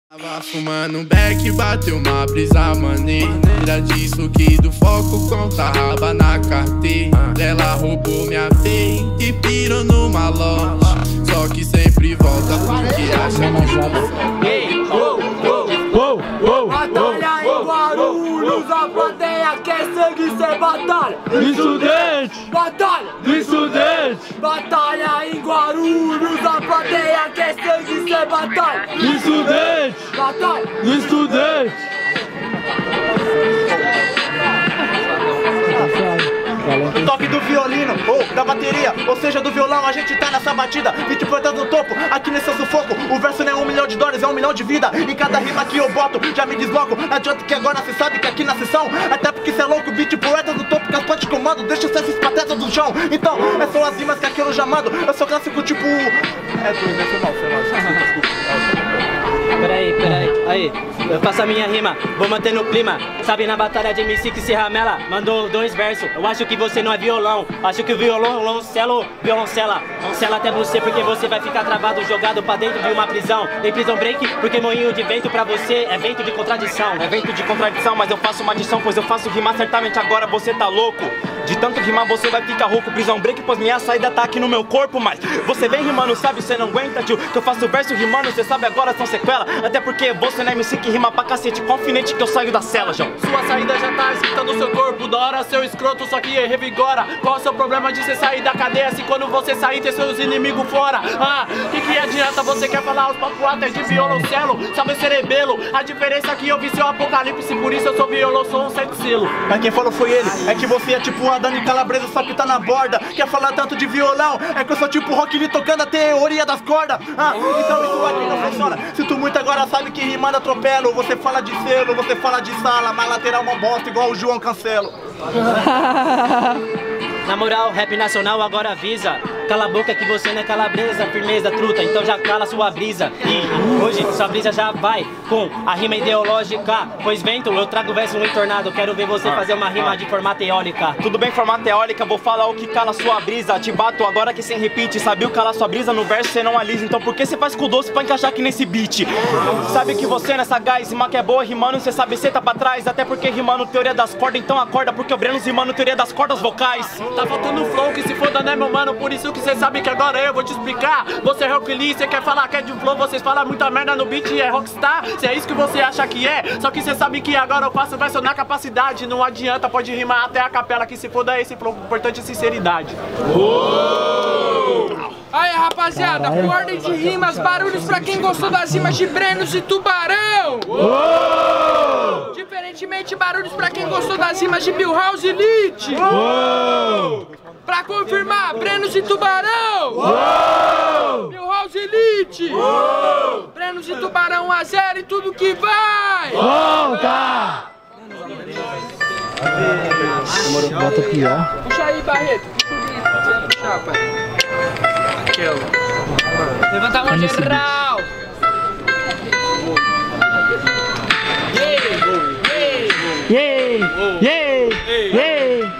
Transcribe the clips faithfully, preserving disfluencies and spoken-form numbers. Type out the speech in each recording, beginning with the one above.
Tava fumando um beck, bateu uma brisa maneira. Disso que do foco conta raba na carteira. Ela roubou minha veia e pirou numa loja. Só que sempre volta porque acha que... Ei, uou, uou, uou, batalha em Guarulhos, a plateia quer sangue, cê batalha do estudante, batalha do estudante, batalha em Guarulhos, a plateia quer sangue, cê batalha do estudante, batalha do estudante. O toque do violino, ou da bateria, ou seja, do violão, a gente tá nessa batida, vinte portanto no topo, aqui nesse sufoco. O verso não é um milhão de dólares, é um milhão de vida. Em cada rima que eu boto, já me desloco. Não adianta que agora cê sabe que aqui na sessão, até porque cê é louco, beat poeta do topo, que as pontes comando, deixa esses patetas do chão. Então, essas são as rimas que aquilo já mando. Eu sou clássico tipo... É dois, é final, final. Peraí, peraí, aí, eu faço a minha rima, vou manter no clima. Sabe na batalha de M C que se ramela, mandou dois versos. Eu acho que você não é violão, acho que o violão, violoncelo, violoncela. Violoncela até você porque você vai ficar travado, jogado pra dentro de uma prisão. Tem prison break porque moinho de vento pra você é vento de contradição. É vento de contradição, mas eu faço uma adição, pois eu faço rimar certamente agora você tá louco. De tanto rimar você vai ficar rouco, prison break, pois minha saída tá aqui no meu corpo. Mas você vem rimando, sabe, você não aguenta, tio. Que eu faço verso rimando, você sabe agora são sequela. Até porque você não é M C que rima pra cacete, confinete que eu saio da cela, João. Sua saída já tá escrita no seu corpo, da hora seu escroto, só que revigora. Qual é o seu problema de você sair da cadeia se quando você sair ter seus inimigos fora? Ah, que que adianta você quer falar os papo até de violoncelo, sabe cerebelo? A diferença é que eu vi seu apocalipse, por isso eu sou violão, sou um sete selo. Mas quem falou foi ele, é que você é tipo uma Dani Calabresa, só que tá na borda. Quer falar tanto de violão, é que eu sou tipo Rock Lee tocando a teoria das cordas. Ah, então isso aqui não funciona. Se tu muito agora sabe que rimando atropelo. Você fala de selo, você fala de sala, mas lateral uma bosta igual o João Cancelo. Na moral, rap nacional agora avisa. Cala a boca que você não é calabresa, firmeza, truta, então já cala sua brisa. E hoje sua brisa já vai com a rima ideológica. Pois vento, eu trago verso em tornado. Quero ver você fazer uma rima de formato eólica. Tudo bem, formato eólica, vou falar o que cala sua brisa. Te bato agora que sem repeat. Sabia o calar sua brisa no verso, você não alisa. Então por que você faz com o doce pra encaixar aqui nesse beat? Sabe que você nessa gás, rima que é boa rimando, você sabe cê tá pra trás. Até porque rimando teoria das cordas, então acorda. Porque o Breno rimando teoria das cordas vocais. Tá faltando flow, que se foda né meu mano, por isso que cê sabe que agora eu vou te explicar. Você é Rock Lee, cê quer falar que é de flow, vocês falam muita merda no beat e é rockstar. Se é isso que você acha que é, só que cê sabe que agora eu faço verso na capacidade. Não adianta, pode rimar até a capela, que se foda esse flow, importante é sinceridade. Uou! Aí rapaziada, por ordem de rimas, barulhos pra quem gostou das rimas de Brenos e Tubarão. Uou! Diferentemente, barulhos pra quem gostou das rimas de Milhouse Elite. Uou! Pra confirmar, Brenos e Tubarão. Uou! Milhouse Elite. Uou! Brenos e Tubarão um a zero e tudo que vai. Volta! Bota pior. Puxa aí, Barreto. Puxa, pai. Levanta a mão geral. Yeah! Yeah! Yeah!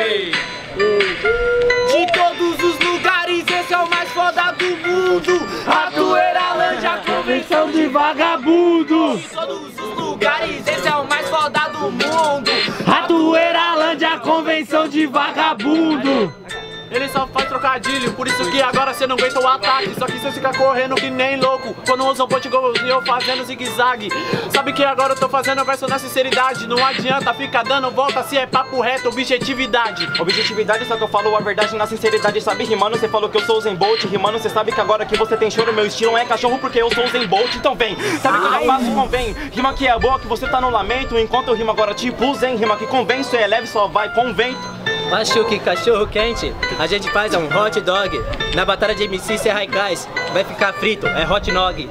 De todos os lugares, esse é o mais foda do mundo. Ratoeiralândia, a convenção de Vagabundo! De todos os lugares, esse é o mais foda do mundo. Ratoeiralândia, a convenção de vagabundo! Ele só faz trocadilho, por isso que agora você não aguenta o ataque. Só que você fica correndo que nem louco quando usa um ponte igual eu fazendo zigue-zague. Sabe que agora eu tô fazendo verso na sinceridade. Não adianta ficar dando volta se é papo reto, objetividade. Objetividade, só que eu falo a verdade na sinceridade. Sabe, rimando, você falou que eu sou o Zen Bolt. Rimando, você sabe que agora que você tem choro, meu estilo não é cachorro porque eu sou o Zen Bolt. Então vem, sabe que eu já faço, convém. Rima que é boa, que você tá no lamento. Enquanto eu rimo agora tipo o Zen. Rima que convém, isso é leve, só vai com vento. Machuque, cachorro quente, a gente faz um hot dog. Na batalha de M C, cê raicais, vai ficar frito, é hot nog.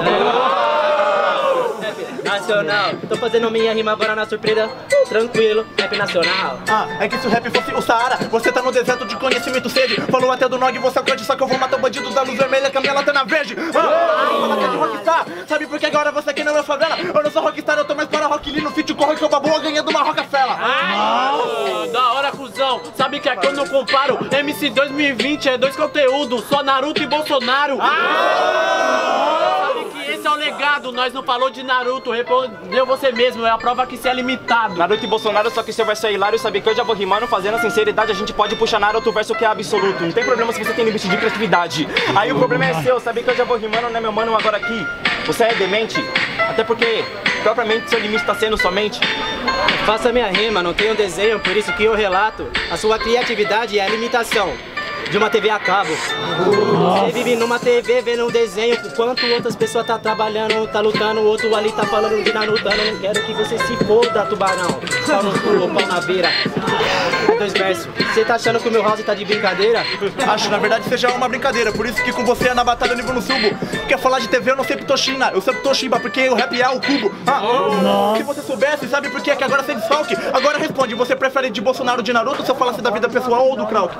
Rap nacional, tô fazendo minha rima agora na surpresa. Tranquilo, rap nacional. Ah, é que se o rap fosse o Saara, você tá no deserto de conhecimento sede. Falou até do Nog, você acorde, só que eu vou matar o bandido da luz vermelha com a minha lanterna verde. Ah, eu vou até de rockstar, sabe por que agora você aqui não é favela? Eu não sou rockstar, eu tô mais para Rock Lee no feat, corre que eu baboa ganhando uma Rockefeller. Ah, da hora, cuzão. Não, sabe que aqui eu não comparo. M C dois mil e vinte é dois conteúdos, só Naruto e Bolsonaro. Ah! Sabe que esse é o legado, nós não falou de Naruto, respondeu você mesmo, é a prova que você é limitado. Naruto e Bolsonaro, só que seu verso é hilário, sabe que eu já vou rimando, fazendo a sinceridade, a gente pode puxar Naruto verso que é absoluto. Não tem problema se você tem limite de criatividade. Aí o problema é seu, sabe que eu já vou rimando, né meu mano, agora aqui. Você é demente, até porque propriamente seu limite tá sendo somente. Faça minha rima, não tenho desenho, por isso que eu relato. A sua criatividade é a limitação de uma T V a cabo. Nossa. Você vive numa T V vendo um desenho, enquanto outras pessoas tá trabalhando, tá lutando, o outro ali tá falando de Naruto. Eu não quero que você se foda, tubarão. Pau no cu, pau na beira. Dois versos. Você tá achando que o meu house tá de brincadeira? Acho, na verdade, seja uma brincadeira. Por isso que com você na batalha nível no subo. Quer falar de T V, eu não sei Pitoshina, eu sei Toshiba, porque o rap é o cubo. Ah, se você soubesse, sabe por que que agora você desfalque? Agora responde, você prefere de Bolsonaro ou de Naruto se eu falasse da vida pessoal ou do Krauk?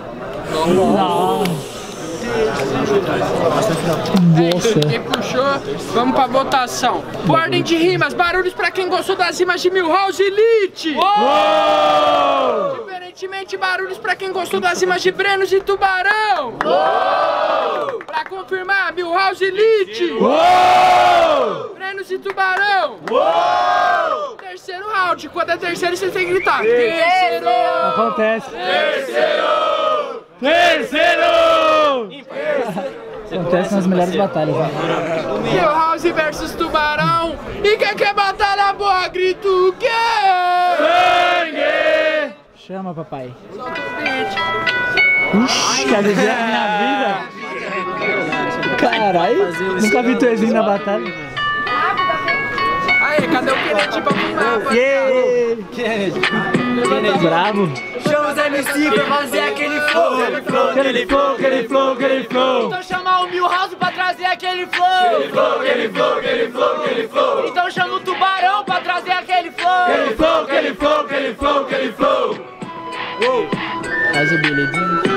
Nossa. Quem puxou? Vamos pra votação. Por ordem de rimas, barulhos pra quem gostou das rimas de Milhouse Elite. Uou! Diferentemente, barulhos pra quem gostou das rimas de Brenos e Tubarão. Uou! Pra confirmar, Milhouse Elite. Uou! Brenos e Tubarão. Uou! Terceiro round, quando é terceiro você tem que gritar. Terceiro! Acontece. Terceiro! Terceiro! Acontece nas melhores batalhas, né? Milhouse versus Tubarão. E quem quer batalha boa, grita o quê? Sangue! Chama, papai. Solta o beat. Ixi, quer dizer a minha vida? Caralho, nunca vi tu exinho na batalha. Aí, cadê o Kennedy pra filmar? Yeah. Kennedy bravo. Chama os M C pra fazer aquele flow. Aquele flow, aquele flow, aquele flow. Então chama o Milhouse pra trazer aquele flow. Aquele flow, aquele flow, aquele flow, aquele flow. Então chama o Tubarão pra trazer aquele flow. Aquele flow, aquele flow, aquele flow, aquele flow. Faz o bilhetinho.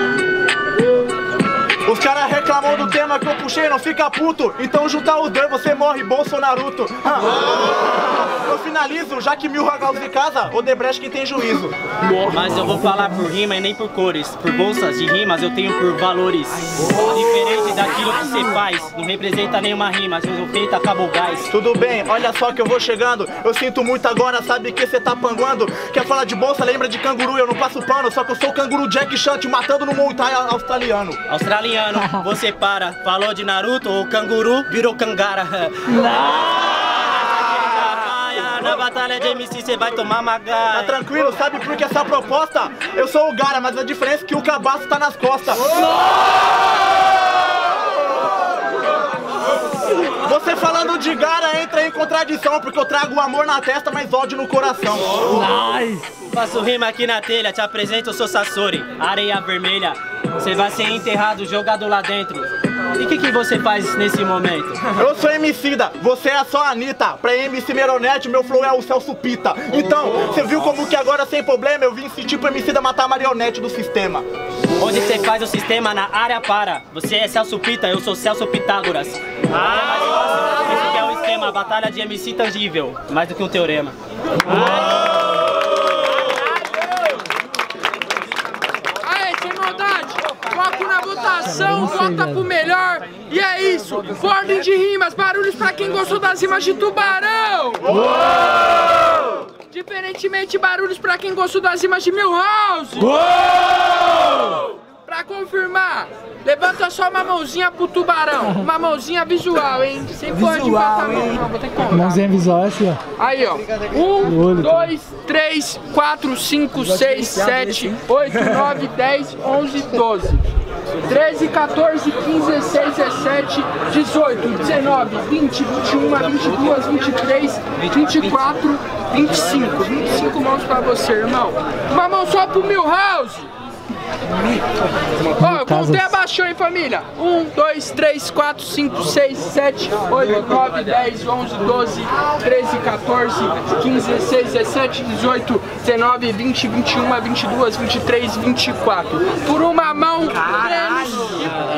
Os caras reclamam do tema que eu puxei, não fica puto. Então juntar os dois, você morre, Bolsonaruto. Ah. Eu finalizo, já que mil ragals de casa, Odebrecht quem tem juízo. Mas eu vou falar por rima e nem por cores. Por bolsas de rimas eu tenho por valores. Diferente daquilo que você faz, não representa nenhuma rima, se eu feito acabou o gás. Tudo bem, olha só que eu vou chegando. Eu sinto muito agora, sabe que cê tá panguando. Quer falar de bolsa, lembra de canguru, eu não passo pano. Só que eu sou o canguru Jack Chan, te matando no Muay Thai australiano. Australiano, você para, falou de Naruto, o canguru virou cangara. Não! Na batalha de M C cê vai tomar magai. Tá tranquilo, sabe por que essa proposta? Eu sou o Gara, mas a diferença é que o cabaço tá nas costas. Você falando de Gara entra em contradição, porque eu trago amor na testa, mas ódio no coração. Nice! Faço rima aqui na telha, te apresento, eu sou Sasori, areia vermelha. Você vai ser enterrado, jogado lá dentro. E o que, que você faz nesse momento? Eu sou Emicida, você é só a Anitta. Pra M C Meronete, meu flow é o Celso Pita. Então, você viu como que agora sem problema eu vim sentir pro Emicida matar a marionete do sistema. Onde você faz o sistema na área para. Você é Celso Pita, eu sou Celso Pitágoras. Ah, esse que é o esquema, batalha de M C tangível, mais do que um teorema. Foco na votação, vota pro melhor. E é isso, ordem de rimas, barulhos pra quem gostou das rimas de Tubarão. Uou! Diferentemente, barulhos pra quem gostou das rimas de Milhouse. Uou! Pra confirmar, levanta só uma mãozinha pro Tubarão. Uma mãozinha visual, hein? Sem pode botar a mão, não, vou ter que contar. Mãozinha visual é assim, ó. Aí, ó. Um, dois, três, quatro, cinco, seis, sete, oito, nove, dez, onze, doze. treze, quatorze, quinze, dezesseis, dezessete, dezoito, dezenove, vinte, vinte e um, vinte e dois, vinte e três, vinte e quatro, vinte e cinco. vinte e cinco mãos pra você, irmão. Uma mão só pro Milhouse. Ó, eu contei abaixou, hein, família? um, dois, três, quatro, cinco, seis, sete, oito, nove, dez, onze, doze, treze, quatorze, quinze, dezesseis, dezessete, dezoito, dezenove, vinte, vinte e um, vinte e dois, vinte e três, vinte e quatro. Por uma mão, Brenos